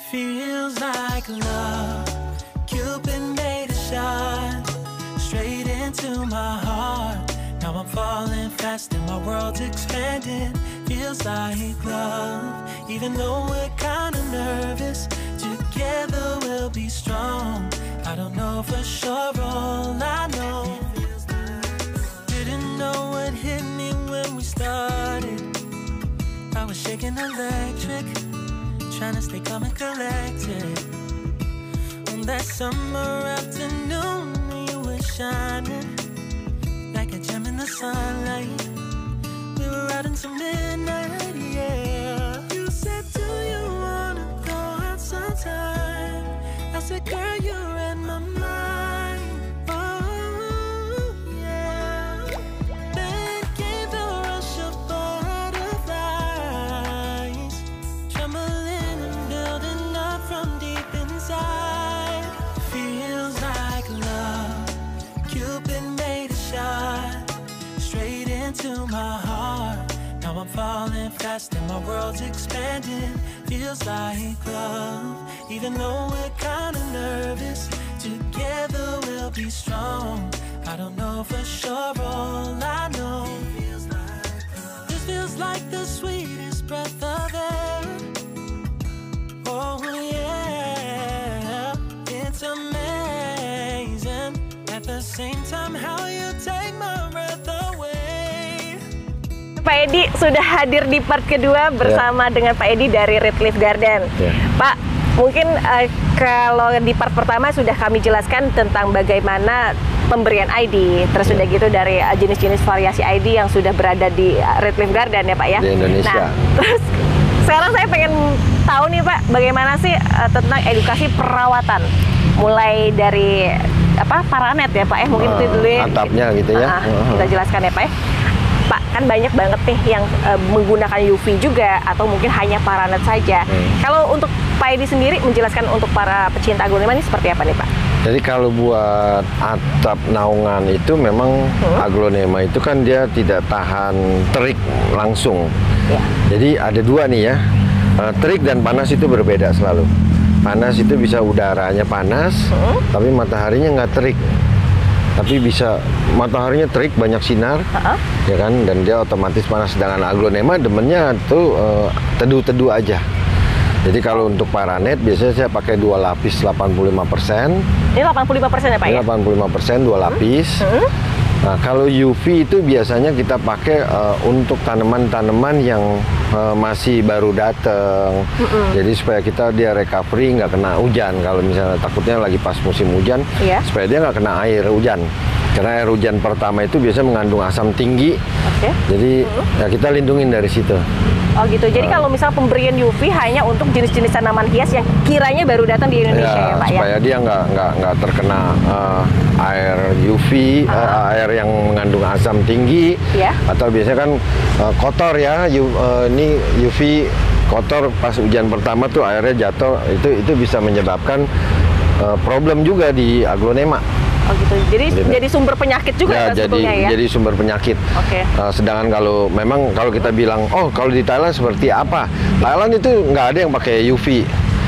Feels like love. Cupid made a shot straight into my heart. Now I'm falling fast and my world's expanding. Feels like love. Even though we're kinda nervous, together we'll be strong. I don't know for sure, all I know. Didn't know what hit me when we started. I was shaking electric, trying to stay calm and collected. On that summer afternoon, you were shining like a gem in the sunlight. We were out until midnight, yeah. You said, do you wanna go out sometime? I said, girl, you read my mind. Oh, yeah. Then came the rush of butterflies, trembling and building up from deep inside. Feels like love. Cupid made a shot straight into my heart. Now I'm falling fast and my world's expanding. Feels like love. Even though we're kinda nervous, together we'll be strong. I don't know for sure, all I know. This feels like the sweetest breath of air. Oh yeah, it's amazing. At the same time, how you take my breath away. Pak Edi sudah hadir di part kedua bersama dengan Pak Edi dari Red Leaf Garden. Pak, mungkin kalau di part pertama sudah kami jelaskan tentang bagaimana pemberian ID, terus sudah gitu dari jenis-jenis variasi ID yang sudah berada di Red Leaf Garden ya Pak ya. Di Indonesia. Nah, terus sekarang saya pengen tahu nih Pak, bagaimana sih tentang edukasi perawatan, mulai dari paranet ya Pak ya, mungkin itu dulu ya. Atapnya gitu ya. Kita jelaskan ya Pak ya. Pak, kan banyak banget nih yang menggunakan UV juga atau mungkin hanya paranet saja. Kalau untuk Pak Edi sendiri menjelaskan untuk para pecinta aglonema ini seperti apa nih Pak? Jadi kalau buat atap naungan itu memang aglonema itu kan dia tidak tahan terik langsung. Jadi ada dua nih ya, terik dan panas itu berbeda selalu. Panas itu bisa udaranya panas, tapi mataharinya nggak terik. Tapi bisa mataharinya terik, banyak sinar, ya kan, dan dia otomatis panas. Sedangkan aglonema demennya tuh teduh-teduh aja. Jadi kalau untuk paranet biasanya saya pakai 2 lapis 85%. Ini 85% ya Pak ya? 85% 2 lapis. Nah, kalau UV itu biasanya kita pakai untuk tanaman-tanaman yang masih baru datang. Jadi supaya dia recovery, nggak kena hujan. Kalau misalnya takutnya lagi pas musim hujan, supaya dia nggak kena air hujan. Karena air hujan pertama itu biasanya mengandung asam tinggi. Jadi ya kita lindungin dari situ. Oh gitu. Jadi kalau misal pemberian UV hanya untuk jenis-jenis tanaman hias yang kiranya baru datang di Indonesia ya Pak ya? Supaya dia nggak terkena air UV, air yang mengandung asam tinggi, atau biasanya kan kotor ya, ini UV kotor pas hujan pertama tuh airnya jatuh, itu bisa menyebabkan problem juga di aglonema. Oh gitu. Jadi sumber penyakit juga sebetulnya ya? Jadi sumber penyakit. Sedangkan kalau kita bilang, oh kalau di Thailand seperti apa? Thailand itu nggak ada yang pakai UV.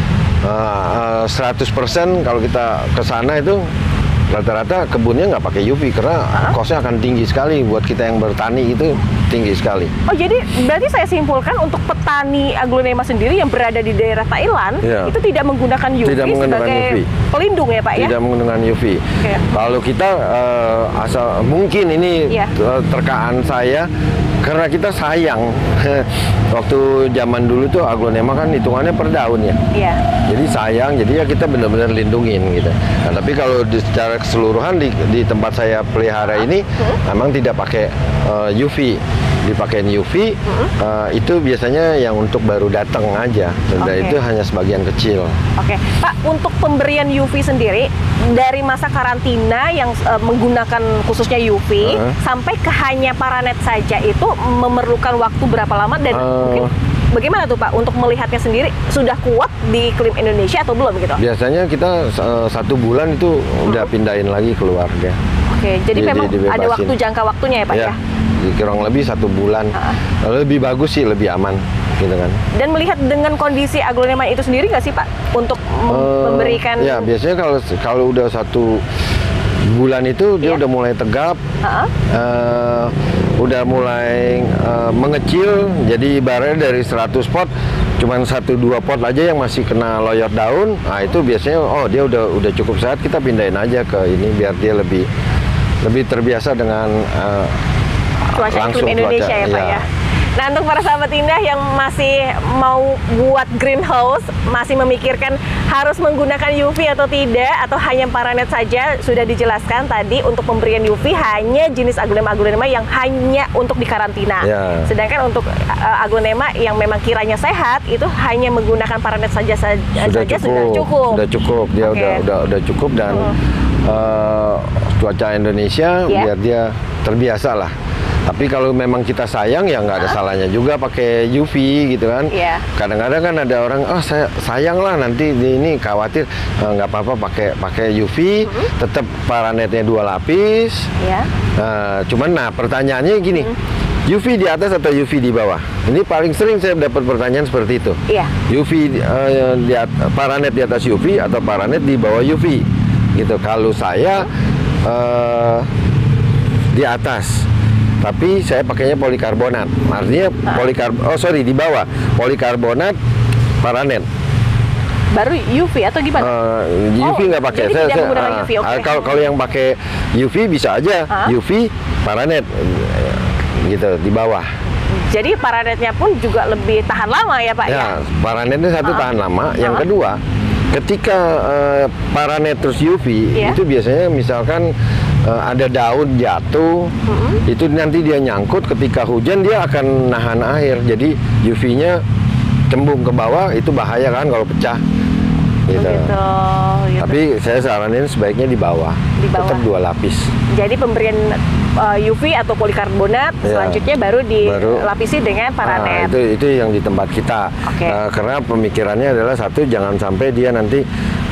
100% kalau kita ke sana itu rata-rata kebunnya nggak pakai UV karena kosnya akan tinggi sekali buat kita yang bertani, itu tinggi sekali. Oh jadi berarti saya simpulkan untuk petani aglonema sendiri yang berada di daerah Thailand itu tidak menggunakan UV sebagai pelindung ya Pak ya? Tidak menggunakan UV. Kalau kita mungkin ini terkaan saya karena kita sayang. Waktu zaman dulu tuh aglonema kan hitungannya per daun ya. Jadi sayang, jadi ya kita benar-benar lindungin gitu. Nah, tapi kalau secara keseluruhan di tempat saya pelihara ini memang tidak pakai UV. Dipakein UV itu biasanya yang untuk baru datang aja, dan itu hanya sebagian kecil. Pak, untuk pemberian UV sendiri dari masa karantina yang menggunakan khususnya UV sampai ke hanya paranet saja itu memerlukan waktu berapa lama, dan mungkin bagaimana tuh Pak untuk melihatnya sendiri, sudah kuat di iklim Indonesia atau belum gitu? Biasanya kita 1 bulan itu udah pindahin lagi keluarga. Jadi memang ada waktu jangka waktunya ya Pak ya? kurang lebih 1 bulan. Lebih bagus sih, lebih aman gitu kan. Dan melihat dengan kondisi aglonema itu sendiri nggak sih Pak untuk memberikan? Ya biasanya kalau udah 1 bulan itu dia udah mulai tegap, udah mulai mengecil. Jadi ibaratnya dari 100 pot cuman 1-2 pot aja yang masih kena loyot daun. Nah itu biasanya dia udah cukup sehat, kita pindahin aja ke ini biar dia lebih terbiasa dengan cuaca iklim Indonesia ya Pak ya. Nah, untuk para sahabat Indah yang masih mau buat greenhouse, masih memikirkan harus menggunakan UV atau tidak, atau hanya paranet saja, sudah dijelaskan tadi untuk pemberian UV hanya jenis aglonema yang hanya untuk dikarantina. Sedangkan untuk aglonema yang memang kiranya sehat, itu hanya menggunakan paranet saja sudah cukup. Sudah cukup, dia udah cukup dan cuaca Indonesia biar dia terbiasa lah. Tapi kalau memang kita sayang ya nggak ada salahnya juga pakai UV gitu kan. Kadang-kadang kan ada orang, saya sayang lah nanti ini khawatir, nggak apa-apa pakai UV, tetap paranetnya 2 lapis. Cuman pertanyaannya gini, UV di atas atau UV di bawah? Ini paling sering saya dapat pertanyaan seperti itu. UV paranet di atas UV atau paranet di bawah UV gitu. Kalau saya di atas. Tapi saya pakainya polikarbonat. Artinya di bawah polikarbonat paranet. Baru UV atau gimana? UV nggak pakai. Kalau yang pakai UV bisa aja UV paranet gitu di bawah. Jadi paranetnya pun juga lebih tahan lama ya Pak ya? Paranetnya satu tahan lama. Yang kedua, ketika paranet terus UV itu biasanya misalkan ada daun jatuh, itu nanti dia nyangkut, ketika hujan dia akan nahan air, jadi UV-nya cembung ke bawah, itu bahaya kan kalau pecah gitu. Tapi saya saranin sebaiknya di bawah. Tetap 2 lapis. Jadi pemberian UV atau polikarbonat selanjutnya baru dilapisi dengan paranet. Itu yang di tempat kita. Karena pemikirannya adalah satu, jangan sampai dia nanti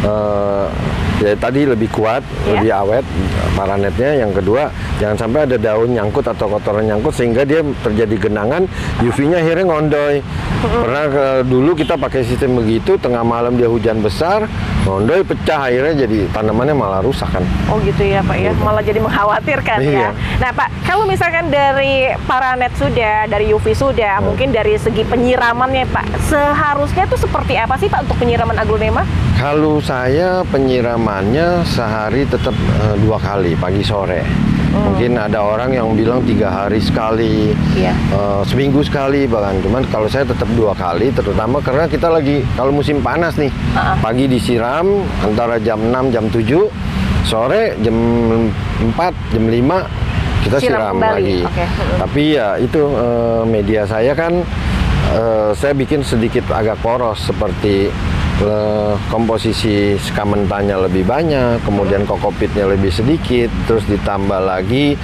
tadi lebih kuat, lebih awet paranetnya. Yang kedua, jangan sampai ada daun nyangkut atau kotoran nyangkut sehingga dia terjadi genangan, UV-nya akhirnya ngondoy. Pernah dulu kita pakai sistem begitu, tengah malam dia hujan besar, ngondoy, pecah, akhirnya jadi tanamannya malah rusak kan. Oh gitu ya Pak ya, malah jadi mengkhawatirkan ya. Nah Pak, kalau misalkan dari paranet sudah, dari UV sudah, mungkin dari segi penyiramannya Pak, seharusnya tuh seperti apa sih Pak untuk penyiraman aglonema? Kalau saya penyiramannya sehari tetap 2 kali, pagi sore. Mungkin ada orang yang bilang 3 hari sekali, seminggu sekali bahkan. Cuman kalau saya tetap 2 kali, terutama karena kita lagi kalau musim panas nih, pagi disiram antara jam 6 jam 7, sore jam 4 jam 5 kita siram lagi. Tapi ya itu media saya kan saya bikin sedikit agak poros, seperti komposisi skamentanya lebih banyak, kemudian kokopitnya lebih sedikit, terus ditambah lagi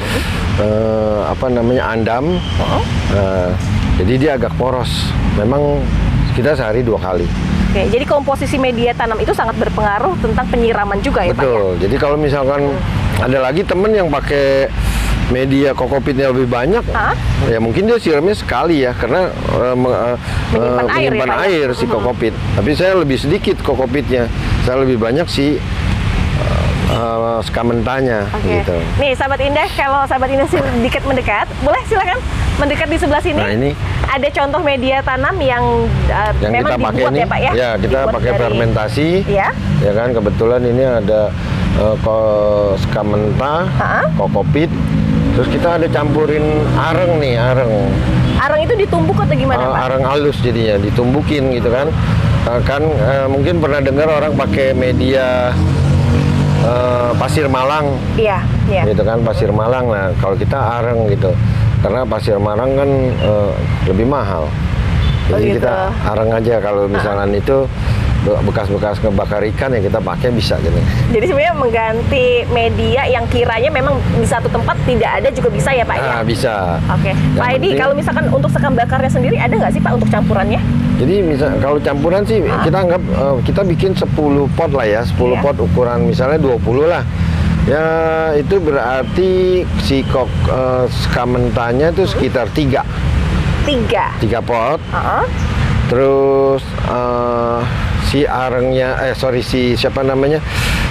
andam. Jadi dia agak poros. Memang kita sehari 2 kali. Oke, jadi komposisi media tanam itu sangat berpengaruh tentang penyiraman juga ya Pak? Betul. Jadi kalau misalkan ada lagi temen yang pakai media kokopitnya lebih banyak, ya mungkin dia siramnya sekali ya, karena menyimpan air si kokopit. Tapi saya lebih sedikit kokopitnya, saya lebih banyak si skamentanya gitu. Nih sahabat Indah, kalau sahabat Indah sedikit mendekat, boleh silakan mendekat di sebelah sini. Nah ini ada contoh media tanam yang memang kita pakai dibuat ini, ya Pak ya? Ya kita pakai fermentasi, ya kan, kebetulan ini ada skamenta, kokopit. Terus kita ada campurin areng nih, areng. Areng itu ditumbuk atau gimana Pak? Areng halus jadinya, ditumbukin gitu kan. Mungkin pernah dengar orang pakai media pasir malang. Iya. Gitu kan, pasir malang. Nah, kalau kita areng gitu. Karena pasir malang kan lebih mahal. Jadi kita areng aja, kalau misalkan itu bekas-bekas ngebakar ikan yang kita pakai bisa gitu. Jadi sebenarnya mengganti media yang kiranya memang di satu tempat tidak ada juga bisa ya Pak ya? Bisa. Oke. Pak Edi, kalau misalkan untuk sekam bakarnya sendiri ada nggak sih Pak untuk campurannya? Jadi kalau campuran sih kita anggap kita bikin 10 pot lah ya, 10 pot ukuran misalnya 20 lah. Ya itu berarti si skamentanya itu sekitar 3 pot. Terus si arengnya, si siapa namanya,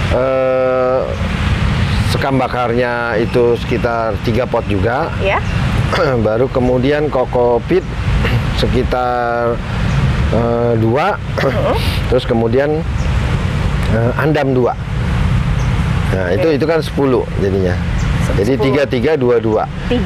sekam bakarnya itu sekitar 3 pot juga. Ya. Baru kemudian kokopit sekitar 2. Terus kemudian andam 2. Nah, itu kan 10 jadinya. Jadi 3322.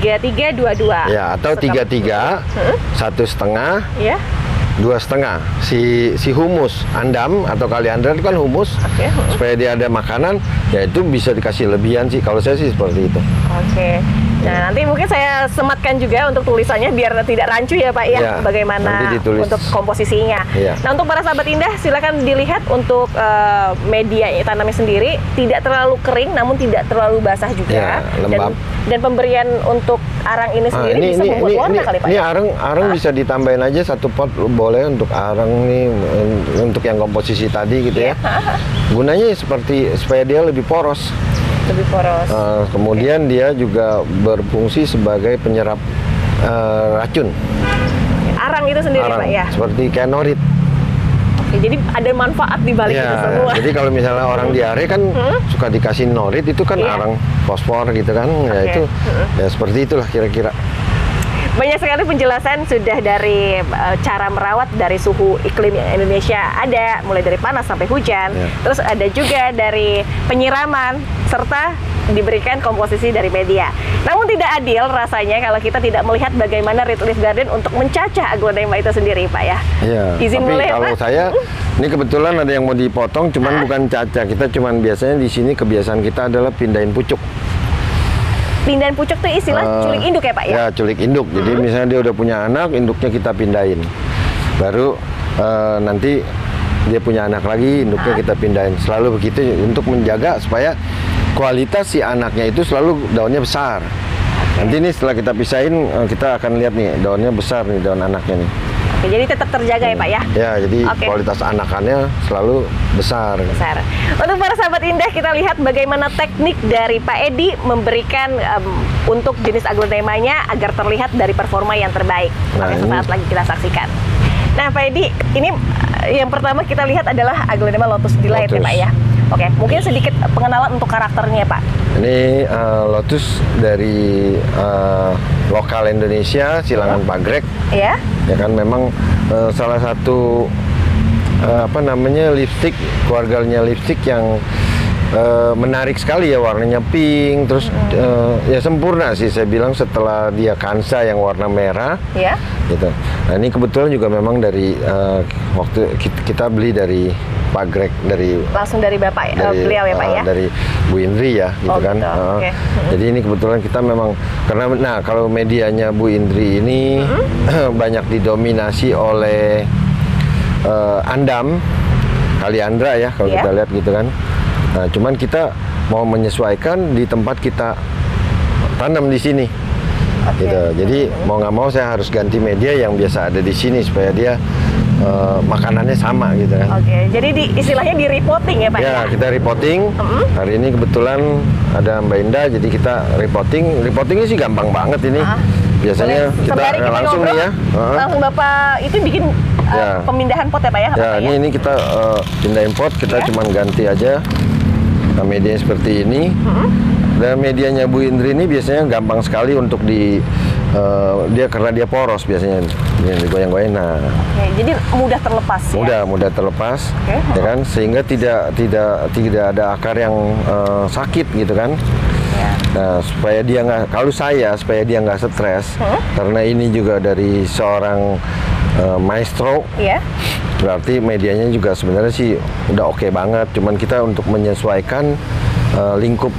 3322. Ya, atau 33 1,5. Ya. 2,5. Si humus andam atau kaliandra itu kan humus. Supaya dia ada makanan, ya itu bisa dikasih lebihan sih. Kalau saya sih seperti itu. Oke. Nah, nanti mungkin saya sematkan juga untuk tulisannya biar tidak rancu ya Pak ya, bagaimana untuk komposisinya. Nah, untuk para sahabat Indah silakan dilihat untuk media tanamnya sendiri tidak terlalu kering namun tidak terlalu basah juga. Lembab. Dan pemberian untuk arang ini sendiri bisa membuat warna kali Pak. Ini arang bisa ditambahin aja 1 pot boleh untuk arang nih, untuk yang komposisi tadi gitu ya. Gunanya seperti supaya dia lebih poros. Lebih poros. Kemudian dia juga berfungsi sebagai penyerap racun. Arang itu sendiri Pak ya? Seperti kayak norit. Oke, jadi ada manfaat di balik itu semua. Jadi kalau misalnya orang diare kan suka dikasih norit, itu kan arang fosfor gitu kan. Ya itu ya seperti itulah kira-kira. Banyak sekali penjelasan sudah dari cara merawat dari suhu iklim Indonesia ada, mulai dari panas sampai hujan. Terus ada juga dari penyiraman serta diberikan komposisi dari media. Namun tidak adil rasanya kalau kita tidak melihat bagaimana Red Leaf Garden untuk mencacah aglonema itu sendiri Pak ya. Iya. Izin tapi boleh kalau Pak? saya ini kebetulan ada yang mau dipotong, cuman bukan cacah. Kita cuman biasanya di sini kebiasaan kita adalah pindahin pucuk. Pindahan pucuk itu istilah culik induk ya Pak ya? Ya, culik induk. Jadi misalnya dia udah punya anak, induknya kita pindahin. Baru nanti dia punya anak lagi, induknya kita pindahin. Selalu begitu untuk menjaga supaya kualitas si anaknya itu selalu daunnya besar. Nanti nih setelah kita pisahin, kita akan lihat nih daunnya besar nih, daun anaknya nih. Oke, jadi tetap terjaga ya Pak ya? Ya, jadi kualitas anakannya selalu besar. Untuk para sahabat Indah, kita lihat bagaimana teknik dari Pak Edi memberikan untuk jenis aglonemanya agar terlihat dari performa yang terbaik. Oke, sesaat lagi kita saksikan. Nah Pak Edi, ini yang pertama kita lihat adalah aglonema Lotus Delight ya Pak ya? Oke, mungkin sedikit pengenalan untuk karakternya Pak. Ini lotus dari lokal Indonesia, Silangan Pagrek. Ya. Ya kan memang salah satu lipstick, keluarganya lipstick yang menarik sekali ya, warnanya pink, terus ya sempurna sih saya bilang setelah dia kansa yang warna merah. Ya. Gitu. Nah ini kebetulan juga memang dari waktu kita beli dari Pagrek, langsung dari Bapak beliau ya Pak ya? Dari Bu Indri ya gitu kan. Jadi ini kebetulan kita memang karena kalau medianya Bu Indri ini banyak didominasi oleh andam, kaliandra ya kalau kita lihat gitu kan. Nah, cuman kita mau menyesuaikan di tempat kita tanam di sini. Gitu. Jadi mau nggak mau saya harus ganti media yang biasa ada di sini supaya dia makanannya sama gitu kan. Jadi istilahnya di repotting ya Pak? Ya, kita repotting. Hari ini kebetulan ada Mbak Indah, jadi kita repotting. Repottingnya sih gampang banget ini. Biasanya kita langsung nih ya. Langsung Bapak itu bikin pemindahan pot ya Pak ya? Ya, ini kita pindahin pot, kita cuma ganti aja. Nah, medianya seperti ini. Dan medianya Bu Indri ini biasanya gampang sekali untuk dia karena dia poros biasanya digoyang-goyang. Nah, jadi mudah terlepas ya? Mudah terlepas, ya kan, sehingga tidak ada akar yang sakit gitu kan. Nah, supaya dia nggak stres, karena ini juga dari seorang maestro. Berarti medianya juga sebenarnya sih udah oke banget, cuman kita untuk menyesuaikan lingkup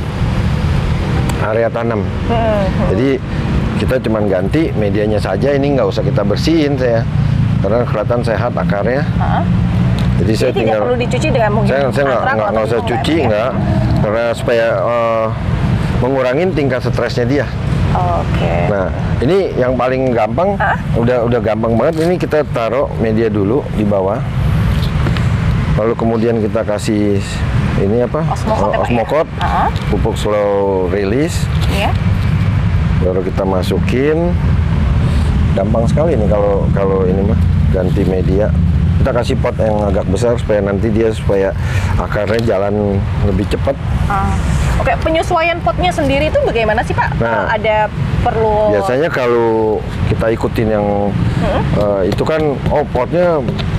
area tanam. Jadi kita cuman ganti medianya saja, ini nggak usah kita bersihin karena kelihatan sehat akarnya. Jadi saya tinggal, tidak perlu dicuci dengan mungkin saya nggak usah cuci karena supaya mengurangin tingkat stresnya dia. Nah, ini yang paling gampang, udah gampang banget. Ini kita taruh media dulu di bawah, lalu kemudian kita kasih ini apa? Osmocot, pupuk slow release. Iya. Baru kita masukin. Gampang sekali nih kalau ini mah ganti media. Kita kasih pot yang agak besar supaya nanti supaya akarnya jalan lebih cepat. Oke, penyesuaian potnya sendiri itu bagaimana sih Pak? Nah, ada perlu? Biasanya kalau kita ikutin yang itu kan, potnya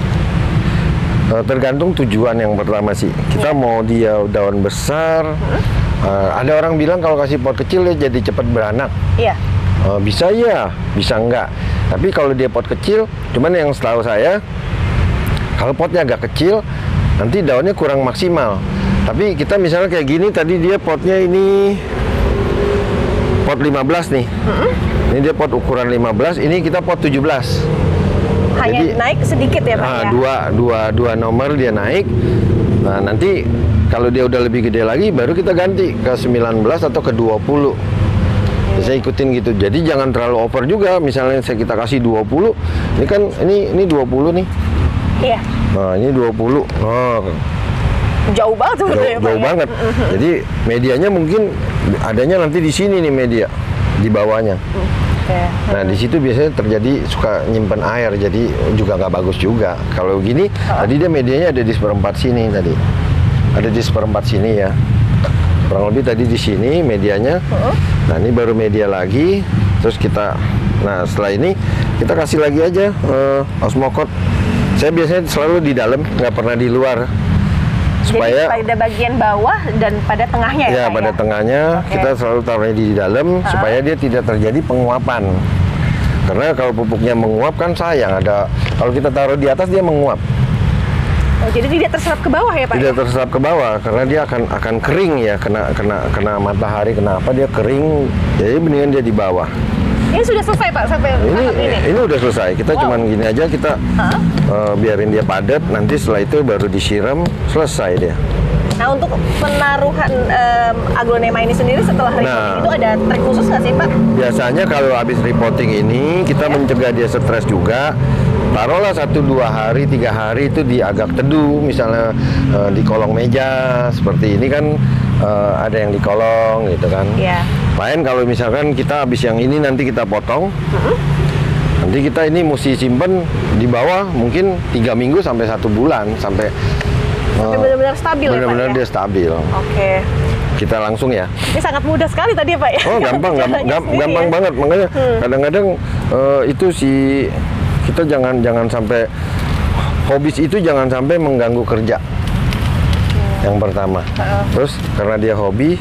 tergantung tujuan yang pertama sih. Kita mau dia daun besar. Ada orang bilang kalau kasih pot kecil dia jadi cepat beranak. Iya. Bisa ya, bisa enggak. Tapi kalau dia pot kecil, cuman yang setahu saya, kalau potnya agak kecil, nanti daunnya kurang maksimal. Tapi kita misalnya kayak gini, tadi dia potnya ini pot 15 nih. Ini dia pot ukuran 15, ini kita pot 17. Hanya jadi, naik sedikit ya Pak ya? Dua nomor dia naik. Nah nanti kalau dia udah lebih gede lagi, baru kita ganti ke 19 atau ke 20. Saya ikutin gitu. Jadi jangan terlalu over juga. Misalnya kita kasih 20, ini kan ini 20 nih. Iya. Nah ini 20. Jauh banget sebetulnya. Jauh banget. Jadi medianya mungkin adanya nanti di sini nih media, di bawahnya. Nah di situ biasanya terjadi suka nyimpen air, jadi juga nggak bagus juga. Kalau gini, tadi dia medianya ada di seperempat sini tadi. Ada di seperempat sini ya. Kurang lebih tadi di sini medianya. Nah ini baru media lagi. Terus setelah ini kita kasih lagi aja Osmocot. Saya biasanya selalu di dalam, nggak pernah di luar. Jadi pada bagian bawah dan pada tengahnya ya? Ya, pada tengahnya kita selalu taruhnya di dalam supaya dia tidak terjadi penguapan. Karena kalau pupuknya menguap kan sayang. Kalau kita taruh di atas dia menguap. Jadi tidak terserap ke bawah ya Pak? Tidak terserap ke bawah karena dia akan kering ya, kena matahari, kena apa dia kering. Jadi mendingan dia di bawah. Ini sudah selesai Pak sampai ini? Ini udah selesai. Kita cuman gini aja, kita biarin dia padat. Nanti setelah itu baru disiram, selesai dia. Nah untuk penaruhan aglonema ini sendiri setelah repotting itu ada trik khusus nggak sih Pak? Biasanya kalau habis repotting ini kita mencegah dia stres juga. Taruhlah 1-2 hari, 3 hari itu di agak teduh, misalnya di kolong meja seperti ini kan ada yang di kolong gitu kan. Lain kalau misalkan kita habis yang ini nanti kita potong, nanti kita ini mesti simpen di bawah mungkin 3 minggu sampai 1 bulan sampai benar-benar stabil. Benar-benar dia stabil. Oke. Kita langsung ya. Ini sangat mudah sekali tadi ya Pak ya. Oh gampang banget, makanya kadang-kadang itu kita jangan sampai hobis itu jangan sampai mengganggu kerja. Yang pertama. Terus karena dia hobi,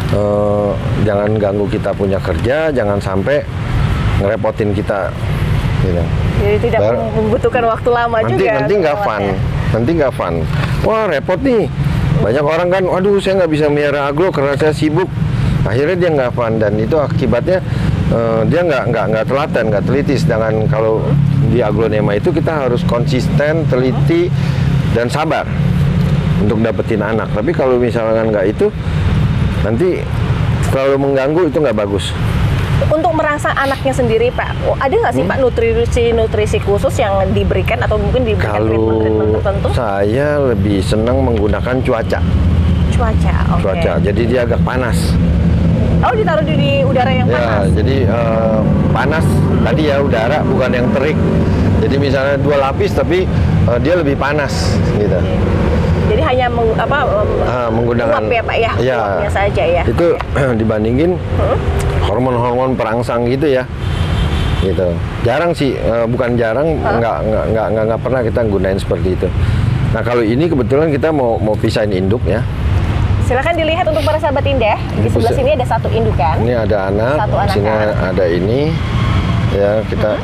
jangan ganggu kita punya kerja, jangan sampai ngerepotin kita. Gitu. Jadi tidak membutuhkan waktu lama juga. Nanti nggak fun. Wah repot nih. Banyak orang kan, waduh saya nggak bisa melihara aglo karena saya sibuk. Akhirnya dia nggak fun dan itu akibatnya dia nggak telaten, nggak teliti. Sedangkan kalau di aglonema itu kita harus konsisten, teliti, dan sabar untuk dapetin anak. Tapi kalau misalkan nggak itu, nanti terlalu mengganggu itu nggak bagus. Untuk merangsang anaknya sendiri Pak, ada nggak sih Pak nutrisi khusus yang diberikan atau mungkin diberikan treatment tertentu? Saya lebih senang menggunakan cuaca. Cuaca, jadi dia agak panas. Oh, ditaruh di udara yang panas? Ya, jadi panas tadi ya udara, bukan yang terik. Jadi misalnya 2 lapis tapi dia lebih panas gitu. Jadi hanya menggunakan uap ya Pak ya? Ya, uapnya saja ya? Itu dibandingin hormon-hormon perangsang gitu ya. Gitu. Jarang sih, bukan jarang, nggak pernah kita gunain seperti itu. Nah kalau ini kebetulan kita mau pisahin induk ya. Silahkan dilihat untuk para sahabat Indah. Di sebelah sini ada 1 indukan. Ini ada anak. Di sini ada ini. Ya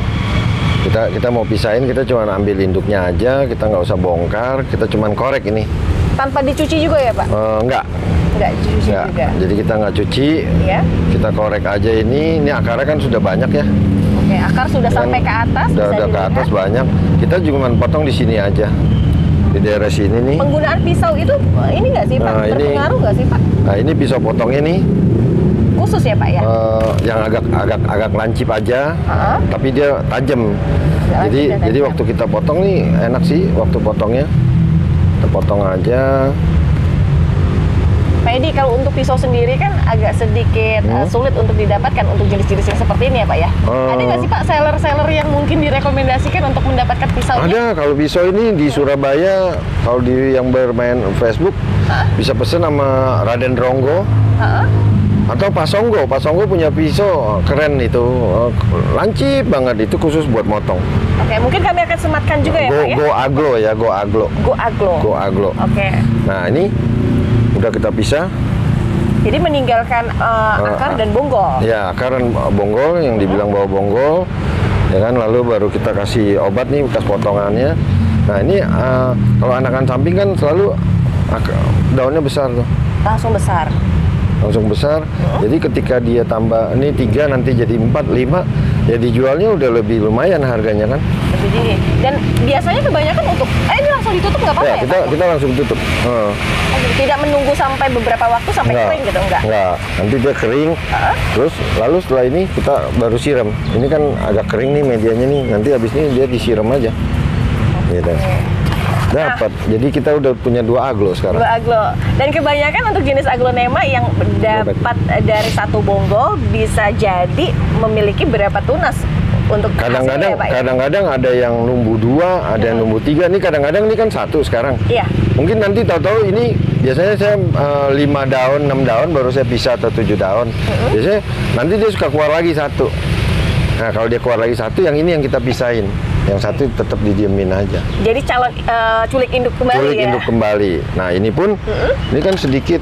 kita mau pisahin, kita cuma ambil induknya aja. Kita nggak usah bongkar. Kita cuma korek ini. Tanpa dicuci juga ya Pak? Enggak. Nggak dicuci juga. Jadi kita nggak cuci. Ya. Kita korek aja ini. Ini akarnya kan sudah banyak ya. Oke, akar sudah sampai ke atas. Udah ke atas banyak. Kita cuma potong di sini aja. Di daerah sini nih. Penggunaan pisau itu ini nggak sih Pak? Berpengaruh nggak sih Pak? Nah ini pisau potongnya nih. Khusus ya Pak ya? Yang agak lancip aja, tapi dia tajam. Jadi waktu kita potong nih enak sih waktu potongnya. Kita potong aja. Pak Edi, kalau untuk pisau sendiri kan agak sedikit sulit untuk didapatkan untuk jenis-jenis yang seperti ini ya Pak ya. Ada nggak sih Pak seller-seller yang mungkin direkomendasikan untuk mendapatkan pisaunya? Ada, kalau pisau ini di Surabaya, kalau yang bermain Facebook bisa pesen sama Raden Ronggo. Atau Pak Songgo. Pak Songgo punya pisau keren itu, lancip banget, itu khusus buat motong. Oke, mungkin kami akan sematkan juga ya Pak ya? Go Aglo ya, Go Aglo. Go Aglo. Go Aglo. Oke. Nah ini udah kita pisah. Jadi meninggalkan akar dan bonggol. Ya, akar dan bonggol yang dibilang bawah bonggol, ya kan. Lalu baru kita kasih obat nih bekas potongannya. Nah ini kalau anakan samping kan selalu daunnya besar tuh. Langsung besar. Langsung besar. Jadi ketika dia tambah ini 3 nanti jadi 4, 5, ya dijualnya udah lebih lumayan harganya kan. Lebih tinggi. Dan biasanya kebanyakan untuk ini langsung ditutup nggak apa-apa ya? Kita langsung tutup. Tidak menunggu sampai beberapa waktu sampai kering gitu enggak? Enggak. Nanti dia kering. Terus lalu setelah ini kita baru siram. Ini kan agak kering nih medianya nih. Nanti habis ini dia disiram aja. Gitu. Dapat. Jadi kita udah punya 2 aglo sekarang. 2 aglo. Dan kebanyakan untuk jenis aglonema yang dapat dari satu bonggol bisa jadi memiliki berapa tunas untuk kadang-kadang hasilnya, Pak, ya? Kadang-kadang ada yang numbu 2, ada yang numbu 3. Ini kadang-kadang ini kan 1 sekarang. Iya. Mungkin nanti tahu-tahu ini biasanya saya 5 daun, 6 daun baru saya pisah atau 7 daun. Biasanya nanti dia suka keluar lagi 1. Nah, kalau dia keluar lagi 1, yang ini yang kita pisahin. Yang 1 tetap didiemin aja. Jadi culik induk kembali Culik ya? induk kembali. Nah, ini pun ini kan sedikit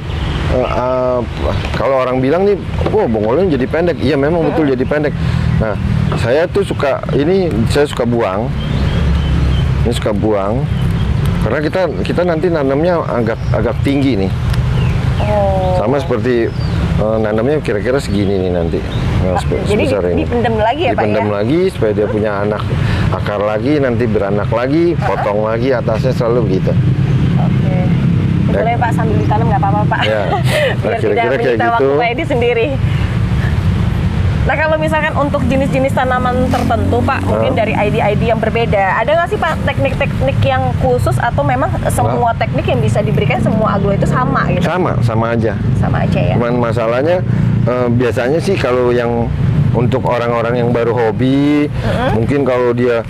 kalau orang bilang nih, oh bonggolnya jadi pendek. Iya, memang betul jadi pendek. Nah, saya tuh saya suka buang. Ini suka buang. Karena kita nanti nanamnya agak tinggi nih. Oh. Sama seperti nanamnya kira-kira segini nih nanti. Nah, jadi dipendam lagi ya Pak ya? Dipendam lagi supaya dia punya akar lagi, nanti beranak lagi, potong lagi atasnya, selalu begitu. Oke. Boleh Pak sambil ditanam nggak apa-apa Pak? Ya. Biar Kira-kira tidak minta waktu Pak Edi sendiri. Nah kalau misalkan untuk jenis-jenis tanaman tertentu Pak, mungkin dari ID-ID yang berbeda, ada nggak sih Pak teknik-teknik yang khusus atau memang semua teknik yang bisa diberikan semua aglo itu sama gitu? Sama aja. Sama aja ya? Cuman masalahnya biasanya sih kalau yang untuk orang-orang yang baru hobi, mungkin kalau dia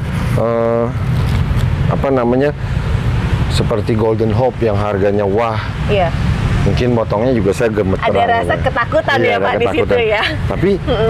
seperti Golden Hope yang harganya wah. Iya. Mungkin potongnya juga saya gemeteran. Ada rasa ketakutan ya Pak di situ ya. Tapi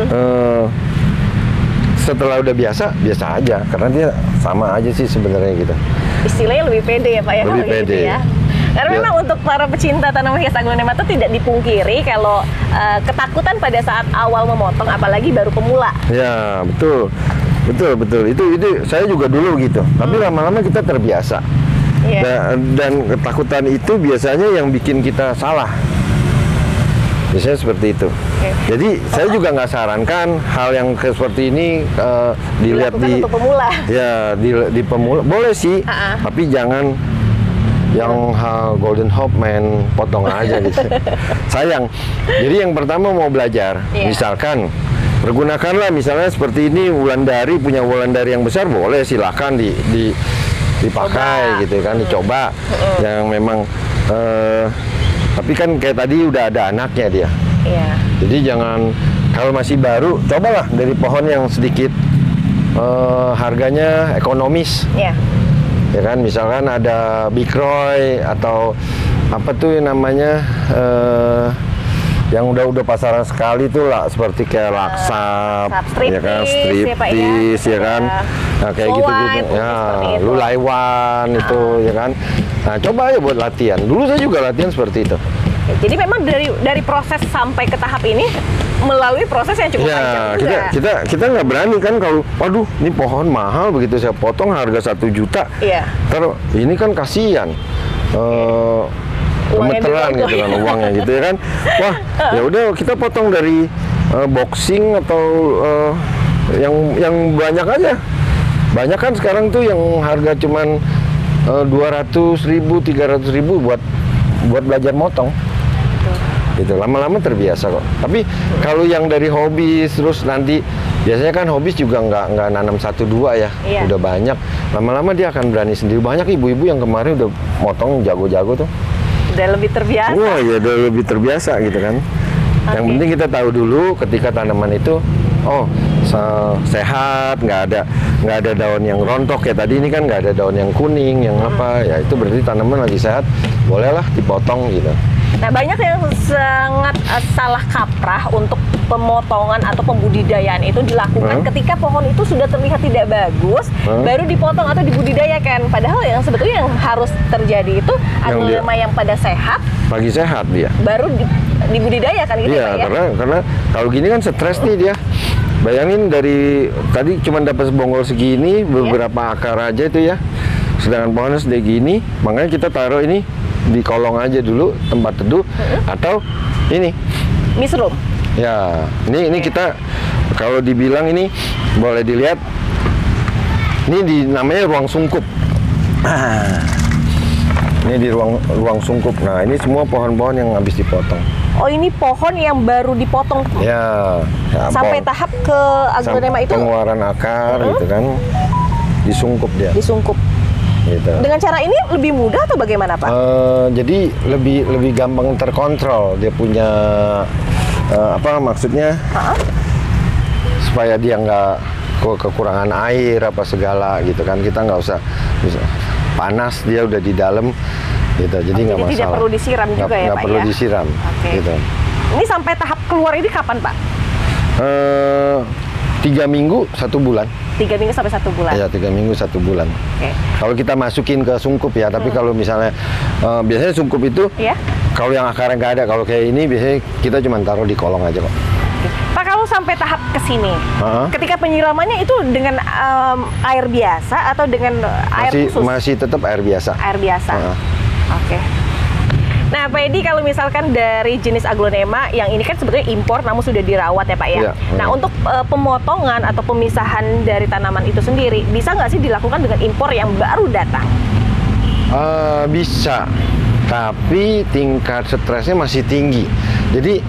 setelah udah biasa aja, karena dia sama aja sih sebenarnya gitu. Istilahnya lebih pede ya Pak ya? Lebih pede. Gitu ya. Karena memang untuk para pecinta tanaman hias aglonema itu tidak dipungkiri kalau ketakutan pada saat awal memotong, apalagi baru pemula. Ya betul. Itu saya juga dulu gitu. Tapi lama-lama kita terbiasa. Yeah. Dan ketakutan itu biasanya yang bikin kita salah. Biasanya seperti itu. Okay. Jadi saya juga nggak sarankan hal yang seperti ini dilihat untuk pemula. Ya di pemula boleh sih, tapi jangan yang Golden Hope main potong aja gitu. Sayang. Jadi yang pertama mau belajar, misalkan pergunakanlah misalnya seperti ini wulandari, punya wulandari yang besar, boleh silahkan dipakai gitu kan, dicoba yang memang tapi kan kayak tadi udah ada anaknya dia. Iya. Jadi jangan, kalau masih baru, cobalah dari pohon yang sedikit harganya ekonomis. Iya. Ya kan, misalkan ada Bikroy atau apa tuh namanya yang udah pasaran sekali tuh lah, seperti kayak Laksap, ya kan, Striptease, ya kan, nah kayak gitu-gitu, ya, Lulaiwan itu, ya kan. Nah coba aja buat latihan. Dulu saya juga latihan seperti itu. Jadi memang dari proses sampai ke tahap ini melalui proses yang cukup panjang juga. Kita nggak berani kan kalau, waduh, ini pohon mahal, begitu saya potong harga 1 juta. Iya. Terus ini kan kasihan. Gemeteran gitu kan uangnya gitu ya kan. Wah, ya udah kita potong dari boxing atau yang banyak aja. Banyak kan sekarang tuh yang harga cuman 200.000, 300.000 buat belajar motong. Gitu, lama-lama terbiasa kok. Tapi kalau yang dari hobis terus nanti biasanya kan hobis juga nggak nanam 1-2 ya. Iya. Udah banyak. Lama-lama dia akan berani sendiri. Banyak ibu-ibu yang kemarin udah motong jago-jago tuh. Udah lebih terbiasa. Wah ya udah lebih terbiasa gitu kan. Yang penting kita tahu dulu ketika tanaman itu sehat, nggak ada daun yang rontok ya tadi ini kan nggak ada daun yang kuning yang apa ya itu berarti tanaman lagi sehat, bolehlah dipotong gitu. Nah banyak yang sangat salah kaprah untuk pemotongan atau pembudidayaan itu dilakukan ketika pohon itu sudah terlihat tidak bagus, baru dipotong atau dibudidayakan. Padahal yang sebetulnya yang harus terjadi itu aglonema yang pada sehat, lagi sehat dia, baru dibudidayakan gitu ya. Ya. Karena kalau gini kan stres nih dia. Bayangin dari tadi cuma dapat bonggol segini, beberapa akar aja itu ya. Sedangkan pohonnya segede gini, makanya kita taruh ini di kolong aja dulu tempat teduh atau ini misrum. Ya, ini kita kalau dibilang ini boleh dilihat. Ini namanya ruang sungkup. Ini di ruang sungkup. Nah, ini semua pohon-pohon yang habis dipotong. Oh, ini pohon yang baru dipotong. Ya sampai tahap ke aglonema itu pengeluaran akar gitu kan. Disungkup dia. Disungkup. Gitu. Dengan cara ini lebih mudah atau bagaimana, Pak? Jadi lebih gampang terkontrol. Dia punya maksudnya? Supaya dia nggak kekurangan air apa segala gitu kan. Kita nggak usah panas, dia udah di dalam gitu. Jadi nggak masalah. Tidak perlu disiram juga ya, Pak? Nggak perlu disiram. Gitu. Ini sampai tahap keluar ini kapan, Pak? 3 minggu 1 bulan. 3 minggu sampai 1 bulan. Iya, 3 minggu 1 bulan. Kalau kita masukin ke sungkup ya, tapi kalau misalnya biasanya sungkup itu kalau yang akarnya nggak ada, kalau kayak ini biasanya kita cuma taruh di kolong aja kok. Pak, kalau sampai tahap ke sini, ketika penyiramannya itu dengan air biasa atau dengan air khusus? Masih tetap air biasa. Air biasa. Oke. Nah, Pak Edi, kalau misalkan dari jenis aglonema yang ini kan sebetulnya impor namun sudah dirawat ya Pak ya. Nah, untuk pemotongan atau pemisahan dari tanaman itu sendiri, bisa nggak sih dilakukan dengan impor yang baru datang? Bisa, tapi tingkat stresnya masih tinggi. Jadi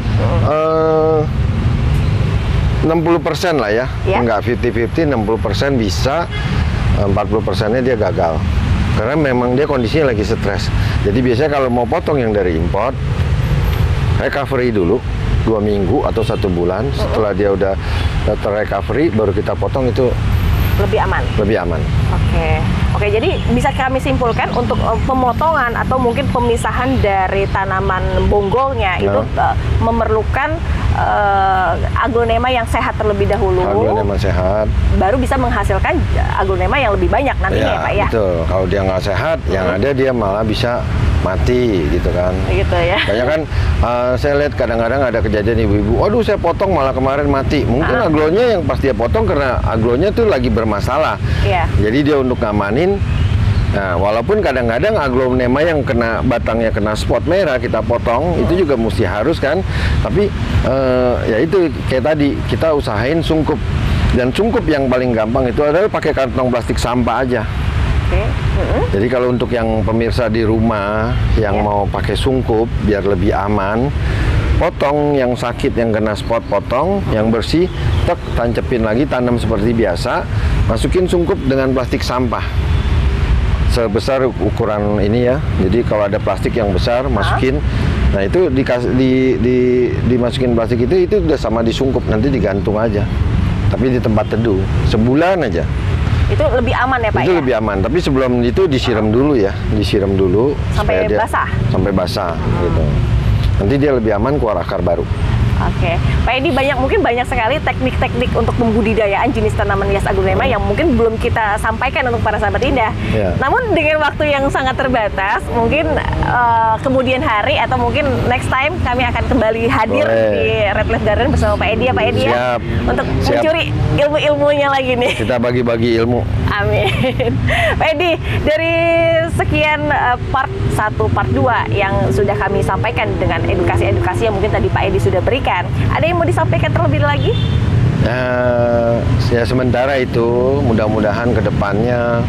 60% lah ya, nggak 50-50, 60% bisa, 40%-nya dia gagal. Karena memang dia kondisinya lagi stres. Jadi biasanya kalau mau potong yang dari import, recovery dulu 2 minggu atau 1 bulan. Setelah dia udah ter-recovery, baru kita potong itu lebih aman. Lebih aman. Oke, jadi bisa kami simpulkan untuk pemotongan atau mungkin pemisahan dari tanaman bonggolnya itu memerlukan aglonema yang sehat terlebih dahulu. Aglonema sehat. Baru bisa menghasilkan aglonema yang lebih banyak nantinya ya Pak ya. Betul. Kalau dia nggak sehat, yang ada dia malah bisa mati gitu kan. Gitu ya. Banyak kan saya lihat kadang-kadang ada kejadian ibu-ibu, waduh saya potong malah kemarin mati. Mungkin aglonya yang pas dia potong karena aglonya tuh lagi bermasalah. Jadi dia untuk ngamanin. Nah, walaupun kadang-kadang aglonema yang kena batangnya kena spot merah kita potong, itu juga mesti harus kan. Tapi ya itu kayak tadi kita usahain sungkup. Dan sungkup yang paling gampang itu adalah pakai kantong plastik sampah aja. Jadi kalau untuk yang pemirsa di rumah yang mau pakai sungkup biar lebih aman, potong yang sakit yang kena spot potong, yang bersih tek tancepin lagi, tanam seperti biasa, masukin sungkup dengan plastik sampah sebesar ukuran ini ya. Jadi kalau ada plastik yang besar masukin, nah itu dimasukin plastik itu udah sama disungkup, nanti digantung aja. Tapi di tempat teduh sebulan aja. Itu lebih aman ya Pak? Itu lebih aman, tapi sebelum itu disiram dulu ya, disiram dulu sampai basah. Sampai basah gitu. Nanti dia lebih aman keluar akar baru. Oke, Pak Edi, mungkin banyak sekali teknik-teknik untuk pembudidayaan jenis tanaman hias aglonema yang mungkin belum kita sampaikan untuk para sahabat Indah. Namun dengan waktu yang sangat terbatas, mungkin kemudian hari atau mungkin next time kami akan kembali hadir di Red Leaf Garden bersama Pak Edi ya Pak Edi ya, untuk mencuri ilmu-ilmunya lagi nih. Kita bagi-bagi ilmu. Amin. Pak Edi, dari sekian part 1, part 2 yang sudah kami sampaikan dengan edukasi-edukasi yang mungkin tadi Pak Edi sudah berikan, ada yang mau disampaikan terlebih lagi? Ya sementara itu, mudah-mudahan ke depannya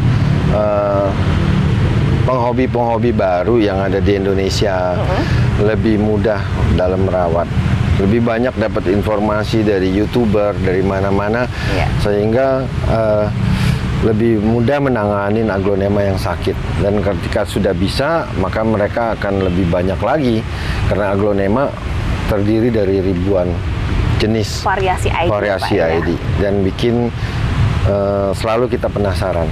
penghobi-penghobi baru yang ada di Indonesia lebih mudah dalam merawat. Lebih banyak dapat informasi dari YouTuber, dari mana-mana, sehingga lebih mudah menangani aglonema yang sakit. Dan ketika sudah bisa, maka mereka akan lebih banyak lagi karena aglonema terdiri dari ribuan jenis variasi ID, variasi Pak, ID dan bikin selalu kita penasaran.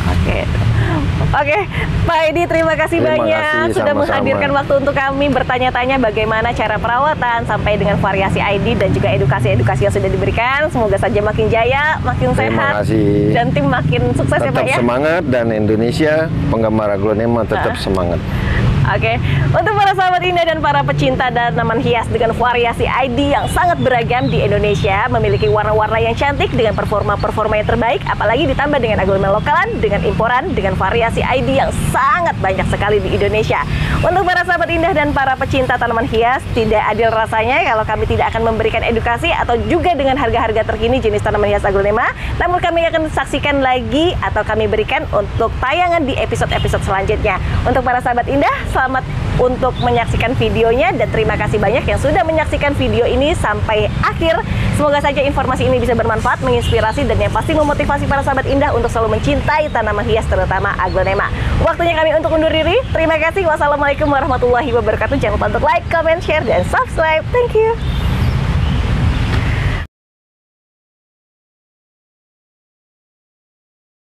Oke, Pak Edi, terima kasih banyak sudah sama-sama. menghadirkan waktu untuk kami bertanya-tanya bagaimana cara perawatan sampai dengan variasi ID dan juga edukasi-edukasi yang sudah diberikan. Semoga saja makin jaya, makin sehat, dan tim makin sukses tetap ya Pak ya. Semangat, dan Indonesia penggemar aglonema tetap semangat. Oke, untuk para sahabat indah dan para pecinta tanaman hias dengan variasi ID yang sangat beragam di Indonesia, memiliki warna-warna yang cantik dengan performa-performa yang terbaik, apalagi ditambah dengan aglonema lokalan, dengan imporan, dengan variasi ID yang sangat banyak sekali di Indonesia. Untuk para sahabat indah dan para pecinta tanaman hias, tidak adil rasanya kalau kami tidak akan memberikan edukasi atau juga dengan harga-harga terkini jenis tanaman hias aglonema, namun kami akan saksikan lagi atau kami berikan untuk tayangan di episode-episode selanjutnya. Untuk para sahabat indah, selamat untuk menyaksikan videonya dan terima kasih banyak yang sudah menyaksikan video ini sampai akhir. Semoga saja informasi ini bisa bermanfaat, menginspirasi, dan yang pasti memotivasi para sahabat indah untuk selalu mencintai tanaman hias, terutama aglonema. Waktunya kami untuk undur diri. Terima kasih. Wassalamualaikum warahmatullahi wabarakatuh. Jangan lupa untuk like, comment, share, dan subscribe. Thank you.